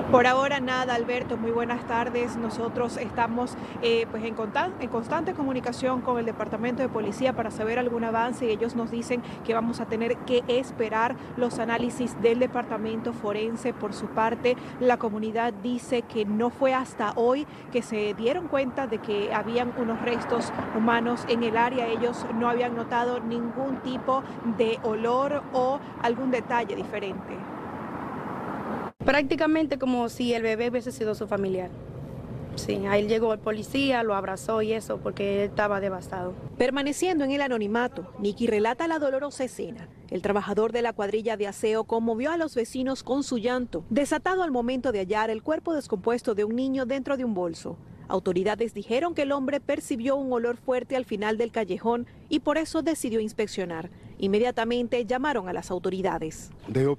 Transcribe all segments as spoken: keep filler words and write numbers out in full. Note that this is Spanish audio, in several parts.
Por ahora nada, Alberto, muy buenas tardes. Nosotros estamos eh, pues en, contan- en constante comunicación con el Departamento de Policía para saber algún avance y ellos nos dicen que vamos a tener que esperar los análisis del Departamento Forense. Por su parte, la comunidad dice que no fue hasta hoy que se dieron cuenta de que habían unos restos humanos en el área. Ellos no habían notado ningún tipo de olor o algún detalle diferente. Prácticamente como si el bebé hubiese sido su familiar. Sí, ahí llegó el policía, lo abrazó y eso, porque él estaba devastado. Permaneciendo en el anonimato, Nicky relata la dolorosa escena. El trabajador de la cuadrilla de aseo conmovió a los vecinos con su llanto, desatado al momento de hallar el cuerpo descompuesto de un niño dentro de un bolso. Autoridades dijeron que el hombre percibió un olor fuerte al final del callejón y por eso decidió inspeccionar. Inmediatamente llamaron a las autoridades.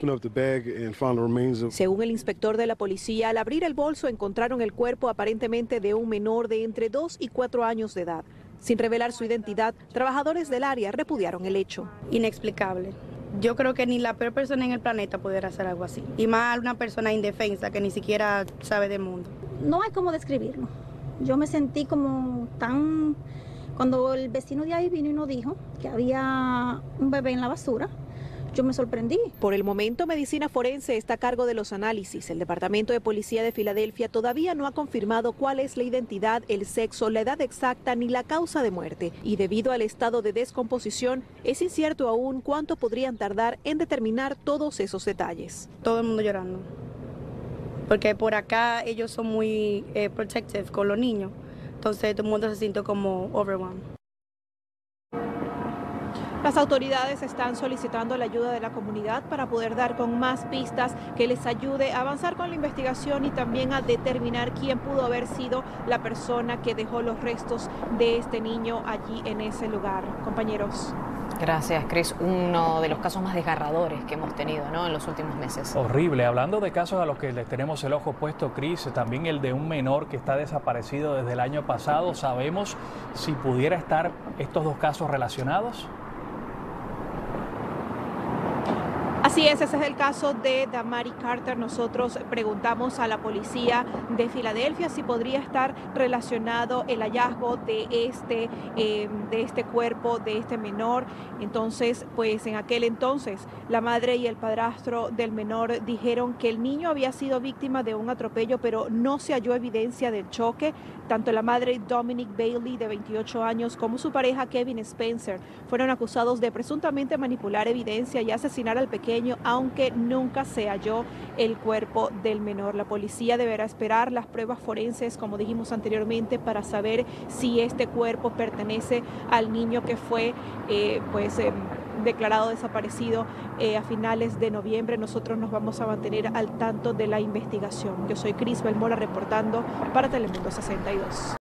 Según el inspector de la policía, al abrir el bolso encontraron el cuerpo aparentemente de un menor de entre dos y cuatro años de edad. Sin revelar su identidad, trabajadores del área repudiaron el hecho. Inexplicable. Yo creo que ni la peor persona en el planeta pudiera hacer algo así. Y más una persona indefensa que ni siquiera sabe del mundo. No hay cómo describirlo. Yo me sentí como tan... Cuando el vecino de ahí vino y nos dijo que había un bebé en la basura, yo me sorprendí. Por el momento, Medicina Forense está a cargo de los análisis. El Departamento de Policía de Filadelfia todavía no ha confirmado cuál es la identidad, el sexo, la edad exacta ni la causa de muerte. Y debido al estado de descomposición, es incierto aún cuánto podrían tardar en determinar todos esos detalles. Todo el mundo llorando. Porque por acá ellos son muy eh, protective con los niños. Entonces todo el mundo se sintió como overwhelmed. Las autoridades están solicitando la ayuda de la comunidad para poder dar con más pistas que les ayude a avanzar con la investigación y también a determinar quién pudo haber sido la persona que dejó los restos de este niño allí en ese lugar. Compañeros. Gracias, Cris. Uno de los casos más desgarradores que hemos tenido, ¿no?, en los últimos meses. Horrible. Hablando de casos a los que les tenemos el ojo puesto, Cris, también el de un menor que está desaparecido desde el año pasado. ¿Sabemos si pudiera estar estos dos casos relacionados? Así es, ese es el caso de Damari Carter. Nosotros preguntamos a la policía de Filadelfia si podría estar relacionado el hallazgo de este, eh, de este cuerpo, de este menor. Entonces, pues en aquel entonces, la madre y el padrastro del menor dijeron que el niño había sido víctima de un atropello, pero no se halló evidencia del choque. Tanto la madre Dominic Bailey, de veintiocho años, como su pareja Kevin Spencer fueron acusados de presuntamente manipular evidencia y asesinar al pequeño, aunque nunca se halló el cuerpo del menor. La policía deberá esperar las pruebas forenses, como dijimos anteriormente, para saber si este cuerpo pertenece al niño que fue eh, pues eh, declarado desaparecido eh, a finales de noviembre. Nosotros nos vamos a mantener al tanto de la investigación. Yo soy Cris Belmora reportando para Telemundo sesenta y dos.